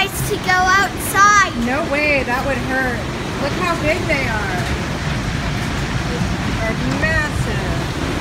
guys to go outside. No way, that would hurt. Look how big they are. They're massive.